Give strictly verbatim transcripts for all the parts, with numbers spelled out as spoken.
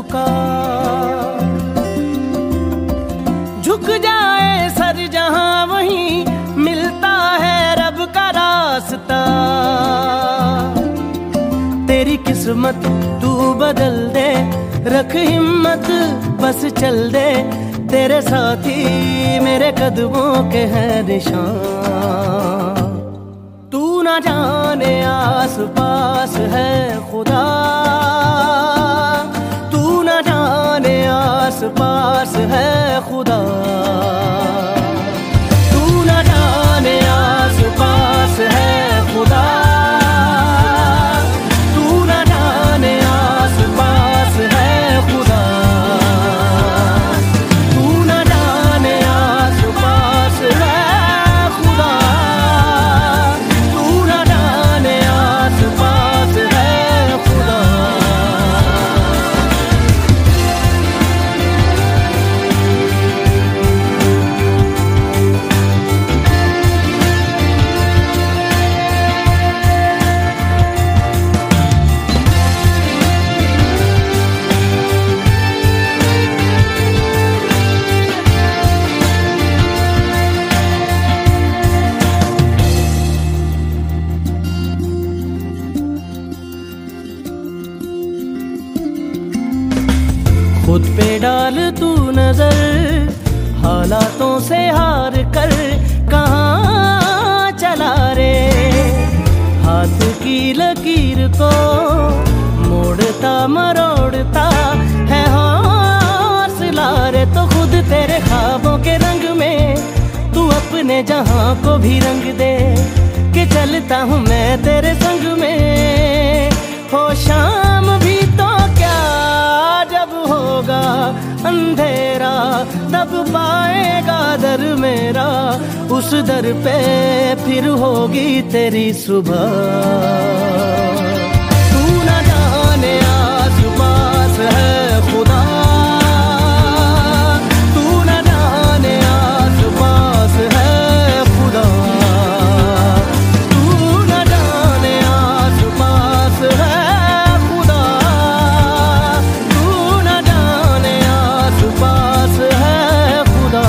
पुकार। झुक जाए सर जहां वहीं मिलता है रब का रास्ता। तेरी किस्मत तू बदल दे, रख हिम्मत बस चल दे। तेरे साथी मेरे कदमों के हैं निशान। तू ना जाने आस पास है खुदा, तू ना जाने आस पास है खुदा। तू ना जाने आस पास है खुदा, तू ना जाने आस पास है खुदा। तू ना जाने आस पास है खुदा, तू ना जाने आस पास है खुदा। खुद पे डाल तू नजर, हालातों से हार कर कहाँ चला रे। हाथ की लकीर को मोड़ता मरोड़ता है हौसला रे। तो खुद तेरे ख्वाबों के रंग में तू अपने जहां को भी रंग दे, कि चलता हूँ मैं तेरे संग में। हो शाम भी तो क्या जब होगा अंधेरा, तब पाएगा दर मेरा। उस दर पे फिर होगी तेरी सुबह। तू ना जाने आस पास है खुदा, तू ना जाने आस पास है खुदा। तू ना जाने आस पास है खुदा, तू ना जाने आस पास है खुदा।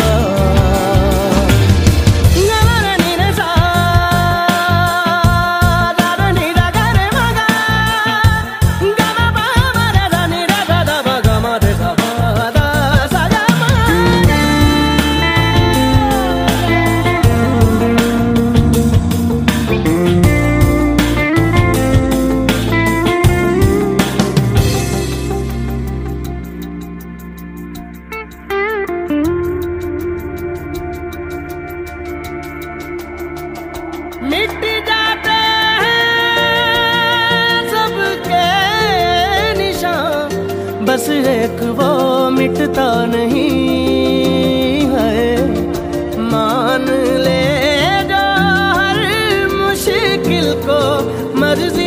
मिट जाते हैं सबके निशान, बस एक वो मिटता नहीं है। मान ले जो हर मुश्किल को मर्जी